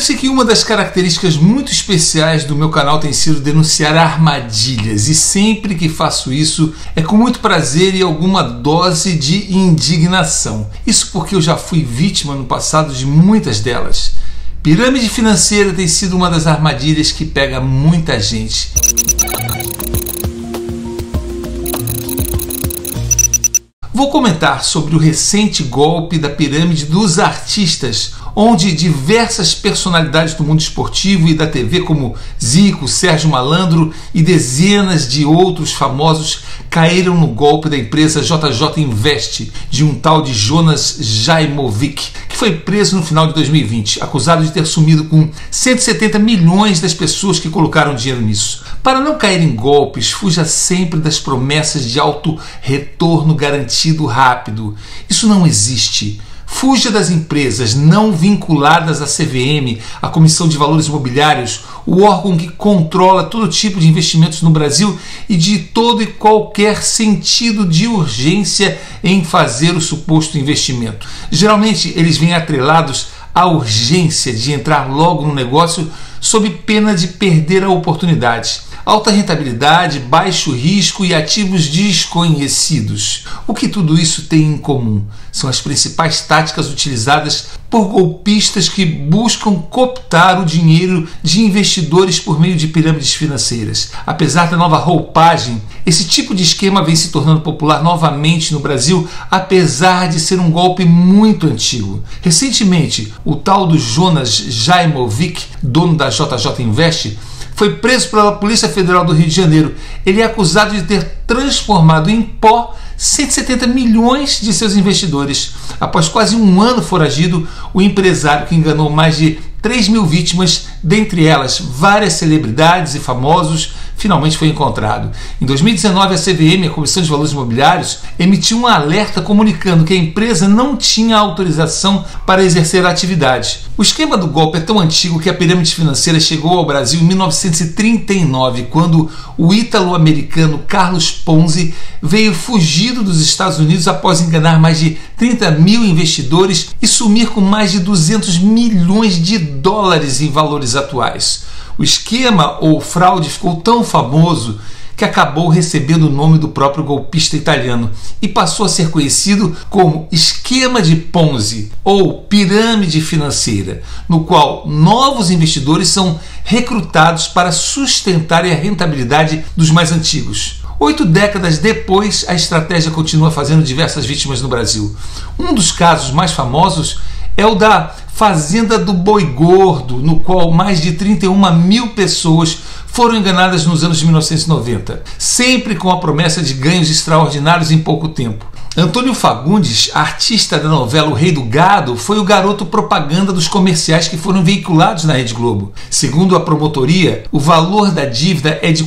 Lembre-se que uma das características muito especiais do meu canal tem sido denunciar armadilhas, e sempre que faço isso é com muito prazer e alguma dose de indignação. Isso porque eu já fui vítima no passado de muitas delas. Pirâmide financeira tem sido uma das armadilhas que pega muita gente. Vou comentar sobre o recente golpe da pirâmide dos artistas, onde diversas personalidades do mundo esportivo e da TV, como Zico, Sérgio Malandro e dezenas de outros famosos, caíram no golpe da empresa JJ Invest, de um tal de Jonas Zaimovic, que foi preso no final de 2020, acusado de ter sumido com 170 milhões das pessoas que colocaram dinheiro nisso. Para não cair em golpes, fuja sempre das promessas de alto retorno garantido rápido. Isso não existe. Fuja das empresas não vinculadas à CVM, a Comissão de Valores Imobiliários, o órgão que controla todo tipo de investimentos no Brasil, e de todo e qualquer sentido de urgência em fazer o suposto investimento. Geralmente eles vêm atrelados à urgência de entrar logo no negócio sob pena de perder a oportunidade. Alta rentabilidade, baixo risco e ativos desconhecidos. O que tudo isso tem em comum? São as principais táticas utilizadas por golpistas que buscam cooptar o dinheiro de investidores por meio de pirâmides financeiras. Apesar da nova roupagem, esse tipo de esquema vem se tornando popular novamente no Brasil, apesar de ser um golpe muito antigo. Recentemente, o tal do Jonas Zaimovic, dono da JJ Invest, foi preso pela Polícia Federal do Rio de Janeiro. Ele é acusado de ter transformado em pó 170 milhões de seus investidores. Após quase um ano foragido, o empresário que enganou mais de 3 mil vítimas, dentre elas várias celebridades e famosos, finalmente foi encontrado. Em 2019, a CVM, a Comissão de Valores Imobiliários, emitiu um alerta comunicando que a empresa não tinha autorização para exercer a atividade. O esquema do golpe é tão antigo que a pirâmide financeira chegou ao Brasil em 1939, quando o ítalo-americano Carlos Ponzi veio fugido dos Estados Unidos após enganar mais de 30 mil investidores e sumir com mais de 200 milhões de dólares em valores atuais. O esquema ou fraude ficou tão famoso que acabou recebendo o nome do próprio golpista italiano e passou a ser conhecido como esquema de Ponzi ou pirâmide financeira, no qual novos investidores são recrutados para sustentarem a rentabilidade dos mais antigos. 8 décadas depois, a estratégia continua fazendo diversas vítimas no Brasil. Um dos casos mais famosos é o da Fazenda do Boi Gordo, no qual mais de 31 mil pessoas foram enganadas nos anos de 1990, sempre com a promessa de ganhos extraordinários em pouco tempo. Antônio Fagundes, artista da novela O Rei do Gado, foi o garoto propaganda dos comerciais que foram veiculados na Rede Globo. Segundo a promotoria, o valor da dívida é de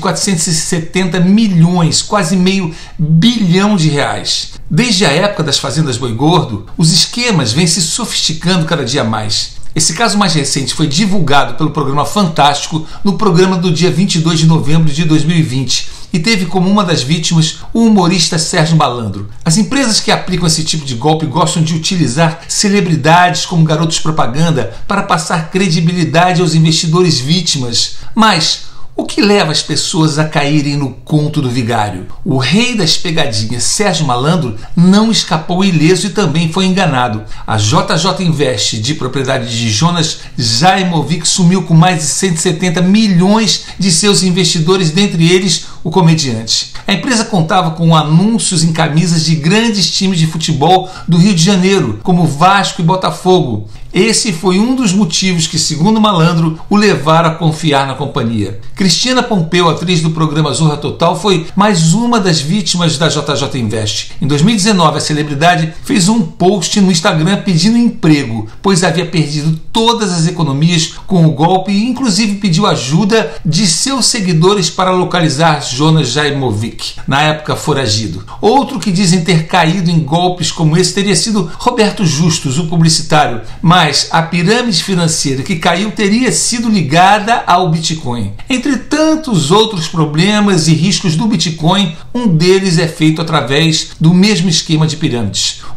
470 milhões, quase meio bilhão de reais. Desde a época das fazendas Boi Gordo, os esquemas vêm se sofisticando cada dia mais. Esse caso mais recente foi divulgado pelo programa Fantástico no programa do dia 22 de novembro de 2020 e teve como uma das vítimas o humorista Sérgio Malandro. As empresas que aplicam esse tipo de golpe gostam de utilizar celebridades como garotos propaganda para passar credibilidade aos investidores vítimas. Mas o que leva as pessoas a caírem no conto do vigário? O rei das pegadinhas, Sérgio Malandro, não escapou ileso e também foi enganado. A JJ Invest, de propriedade de Jonas Zaimovic, sumiu com mais de 170 milhões de seus investidores, dentre eles o comediante. A empresa contava com anúncios em camisas de grandes times de futebol do Rio de Janeiro, como Vasco e Botafogo. Esse foi um dos motivos que, segundo Malandro, o levaram a confiar na companhia. Cristina Pompeu, atriz do programa Zorra Total, foi mais uma das vítimas da JJ Invest. Em 2019, a celebridade fez um post no Instagram pedindo emprego, pois havia perdido todas as economias com o golpe e inclusive pediu ajuda de seus seguidores para localizar Jonas Zaimovic, na época foragido. Outro que dizem ter caído em golpes como esse teria sido Roberto Justus, o publicitário, mas a pirâmide financeira que caiu teria sido ligada ao Bitcoin. Entre tantos outros problemas e riscos do Bitcoin, um deles é feito através do mesmo esquema de pirâmides.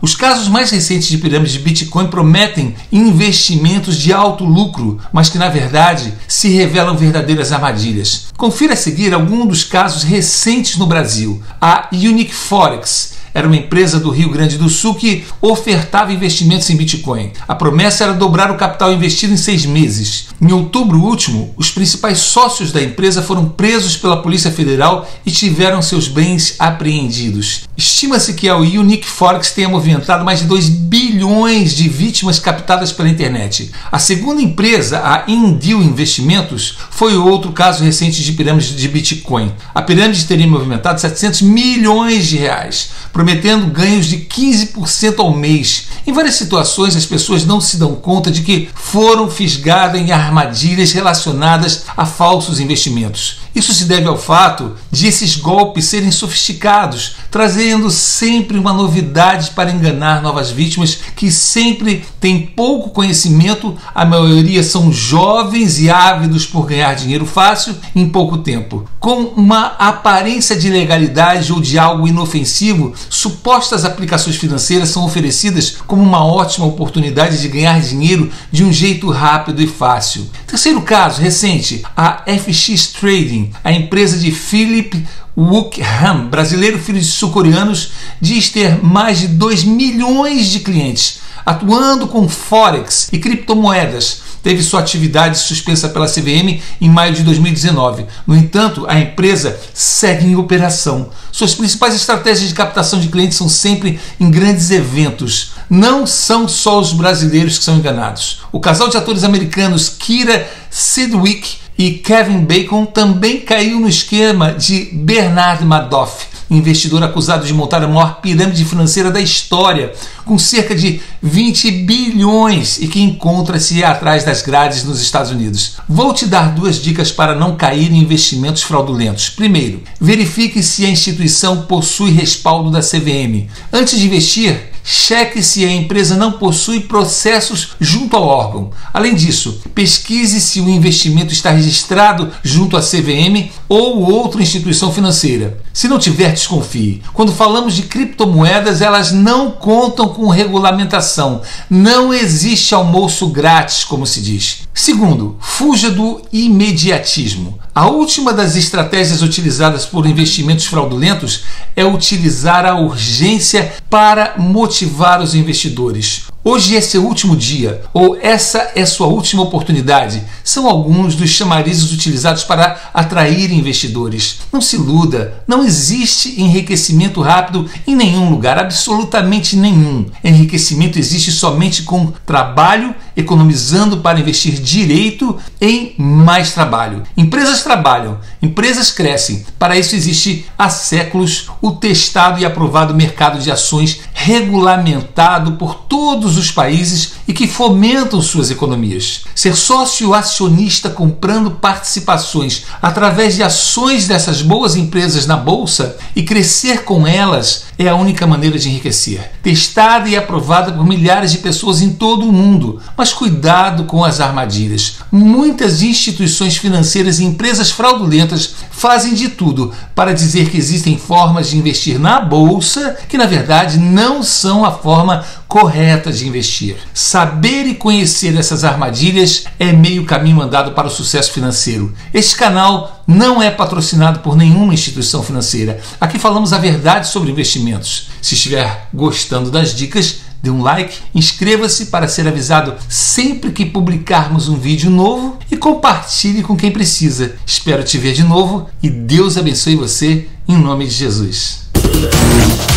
Os casos mais recentes de pirâmide de Bitcoin prometem investimentos de alto lucro, mas que na verdade se revelam verdadeiras armadilhas. Confira a seguir alguns dos casos recentes no Brasil. A Unique Forex era uma empresa do Rio Grande do Sul que ofertava investimentos em Bitcoin. A promessa era dobrar o capital investido em 6 meses. Em outubro último, os principais sócios da empresa foram presos pela Polícia Federal e tiveram seus bens apreendidos. Estima-se que a Unique Forex tenha movimentado mais de 2 bilhões de vítimas captadas pela internet. A segunda empresa, a Indeal Investimentos, foi outro caso recente de pirâmide de Bitcoin. A pirâmide teria movimentado 700 milhões de reais, prometendo ganhos de 15% ao mês. Em várias situações, as pessoas não se dão conta de que foram fisgadas em armadilhas relacionadas a falsos investimentos. Isso se deve ao fato de esses golpes serem sofisticados, trazendo sempre uma novidade para enganar novas vítimas que sempre têm pouco conhecimento. A maioria são jovens e ávidos por ganhar dinheiro fácil em pouco tempo. Com uma aparência de legalidade ou de algo inofensivo, supostas aplicações financeiras são oferecidas como uma ótima oportunidade de ganhar dinheiro de um jeito rápido e fácil. Terceiro caso recente, a FX Trading, a empresa de Philip Wook Ham, brasileiro filho de sul-coreanos, diz ter mais de 2 milhões de clientes, atuando com Forex e criptomoedas. Teve sua atividade suspensa pela CVM em maio de 2019. No entanto, a empresa segue em operação. Suas principais estratégias de captação de clientes são sempre em grandes eventos. Não são só os brasileiros que são enganados. O casal de atores americanos Kira Sedgwick e Kevin Bacon também caiu no esquema de Bernard Madoff, investidor acusado de montar a maior pirâmide financeira da história, com cerca de 20 bilhões e que encontra-se atrás das grades nos Estados Unidos. Vou te dar 2 dicas para não cair em investimentos fraudulentos. Primeiro, verifique se a instituição possui respaldo da CVM. Antes de investir, cheque se a empresa não possui processos junto ao órgão. Além disso, pesquise se o investimento está registrado junto à CVM ou outra instituição financeira. Se não tiver, desconfie. Quando falamos de criptomoedas, elas não contam com regulamentação. Não existe almoço grátis, como se diz. Segundo, fuja do imediatismo. A última das estratégias utilizadas por investimentos fraudulentos é utilizar a urgência para motivar os investidores. Hoje é seu último dia, ou essa é sua última oportunidade. São alguns dos chamarizes utilizados para atrair investidores. Não se iluda, não existe enriquecimento rápido em nenhum lugar, absolutamente nenhum. Enriquecimento existe somente com trabalho, economizando para investir direito em mais trabalho. Empresas trabalham, empresas crescem. Para isso existe há séculos o testado e aprovado mercado de ações regulamentado por todos os países e que fomentam suas economias. Ser sócio acionista comprando participações através de ações dessas boas empresas na bolsa e crescer com elas é a única maneira de enriquecer. Testada e aprovada por milhares de pessoas em todo o mundo. Mas cuidado com as armadilhas. Muitas instituições financeiras e empresas fraudulentas fazem de tudo para dizer que existem formas de investir na bolsa que na verdade não são a forma correta de investir. Saber e conhecer essas armadilhas é meio caminho andado para o sucesso financeiro. Este canal não é patrocinado por nenhuma instituição financeira. Aqui falamos a verdade sobre investimentos. Se estiver gostando das dicas, dê um like, inscreva-se para ser avisado sempre que publicarmos um vídeo novo e compartilhe com quem precisa. Espero te ver de novo e Deus abençoe você em nome de Jesus.